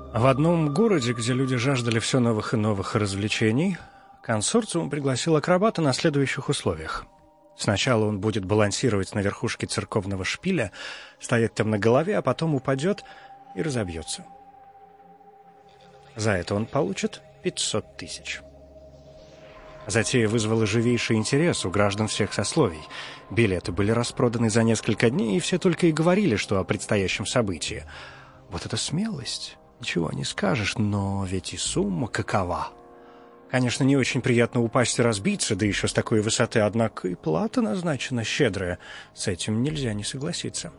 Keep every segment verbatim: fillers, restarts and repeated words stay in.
В одном городе, где люди жаждали все новых и новых развлечений, консорциум пригласил акробата на следующих условиях. Сначала он будет балансировать на верхушке церковного шпиля, стоять там на голове, а потом упадет и разобьется. За это он получит пятьсот тысяч. Затея вызвала живейший интерес у граждан всех сословий. Билеты были распроданы за несколько дней, и все только и говорили, что о предстоящем событии. Вот это смелость! Ничего не скажешь, но ведь и сумма какова. Конечно, не очень приятно упасть и разбиться, да еще с такой высоты, однако и плата назначена щедрая. С этим нельзя не согласиться.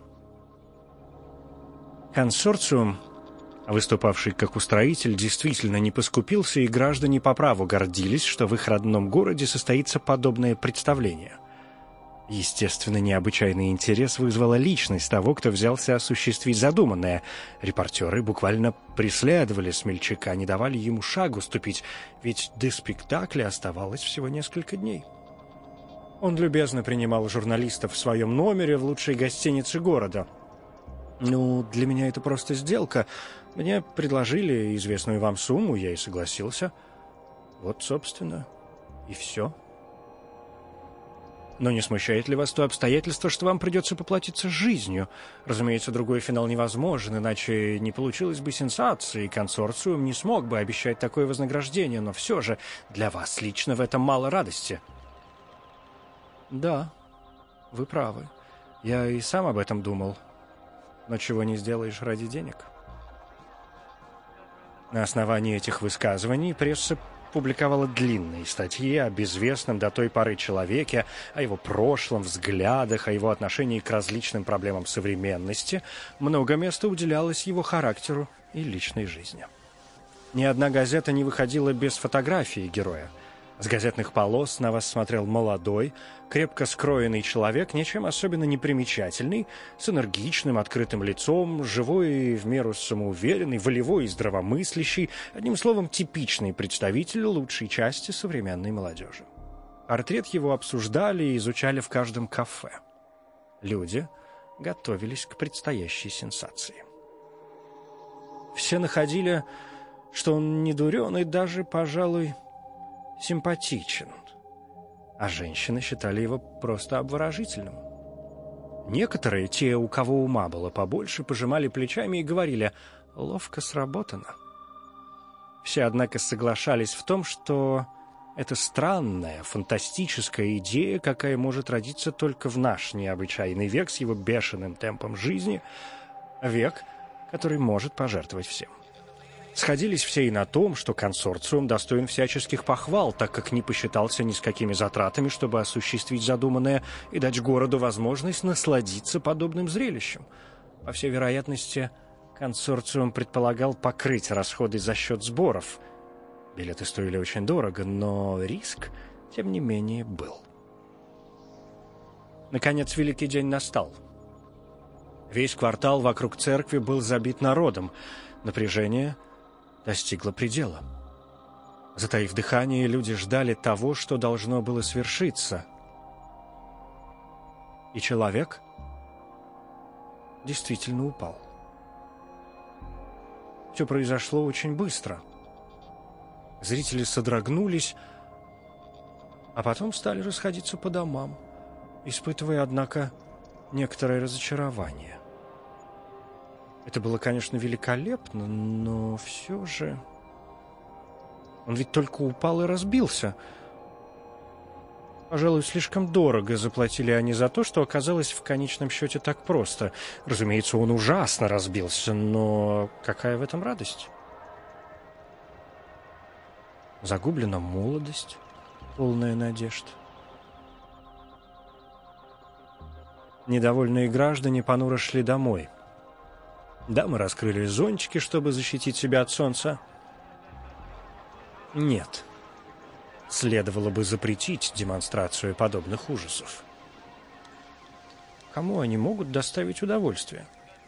Консорциум, выступавший как устроитель, действительно не поскупился, и граждане по праву гордились, что в их родном городе состоится подобное представление. Естественно, необычайный интерес вызвала личность того, кто взялся осуществить задуманное. Репортеры буквально преследовали смельчака, не давали ему шагу ступить, ведь до спектакля оставалось всего несколько дней. Он любезно принимал журналистов в своем номере в лучшей гостинице города. «Ну, для меня это просто сделка. Мне предложили известную вам сумму, я и согласился. Вот, собственно, и все». Но не смущает ли вас то обстоятельство, что вам придется поплатиться жизнью? Разумеется, другой финал невозможен, иначе не получилось бы сенсации, и консорциум не смог бы обещать такое вознаграждение, но все же для вас лично в этом мало радости. Да, вы правы. Я и сам об этом думал. Но чего не сделаешь ради денег? На основании этих высказываний пресса публиковала длинные статьи о безвестном до той поры человеке, о его прошлом, взглядах, о его отношении к различным проблемам современности. Много места уделялось его характеру и личной жизни. Ни одна газета не выходила без фотографии героя. С газетных полос на вас смотрел молодой, крепко скроенный человек, ничем особенно не примечательный, с энергичным, открытым лицом, живой и в меру самоуверенный, волевой и здравомыслящий, одним словом, типичный представитель лучшей части современной молодежи. Портрет его обсуждали и изучали в каждом кафе. Люди готовились к предстоящей сенсации. Все находили, что он не дурен и даже, пожалуй, симпатичен, а женщины считали его просто обворожительным. Некоторые, те, у кого ума было побольше, пожимали плечами и говорили: «Ловко сработано». Все, однако, соглашались в том, что это странная, фантастическая идея, какая может родиться только в наш необычайный век с его бешеным темпом жизни, век, который может пожертвовать всем. Сходились все и на том, что консорциум достоин всяческих похвал, так как не посчитался ни с какими затратами, чтобы осуществить задуманное и дать городу возможность насладиться подобным зрелищем. По всей вероятности, консорциум предполагал покрыть расходы за счет сборов. Билеты стоили очень дорого, но риск, тем не менее, был. Наконец, великий день настал. Весь квартал вокруг церкви был забит народом. Напряжение достигло предела. Затаив дыхание, люди ждали того, что должно было свершиться. И человек действительно упал. Все произошло очень быстро. Зрители содрогнулись, а потом стали расходиться по домам, испытывая, однако, некоторое разочарование. Это было, конечно, великолепно, но все же... Он ведь только упал и разбился. Пожалуй, слишком дорого заплатили они за то, что оказалось в конечном счете так просто. Разумеется, он ужасно разбился, но какая в этом радость? Загублена молодость, полная надежд. Недовольные граждане понуро шли домой. Дамы раскрыли зонтики, чтобы защитить себя от солнца. Нет. Следовало бы запретить демонстрацию подобных ужасов. Кому они могут доставить удовольствие?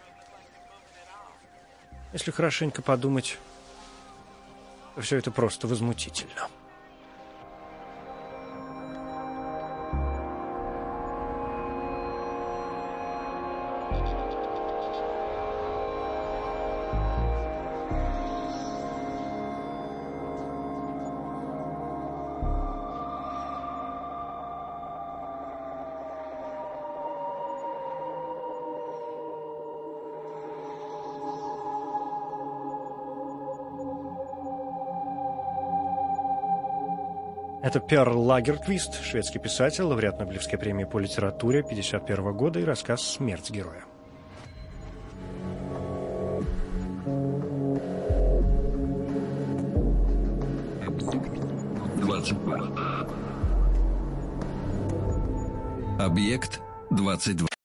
Если хорошенько подумать, то все это просто возмутительно. Это Перл Лагертвист, шведский писатель, лауреат Нобелевской премии по литературе тысяча девятьсот пятьдесят первого года, и рассказ «Смерть героя». двадцать два. Объект двадцать два.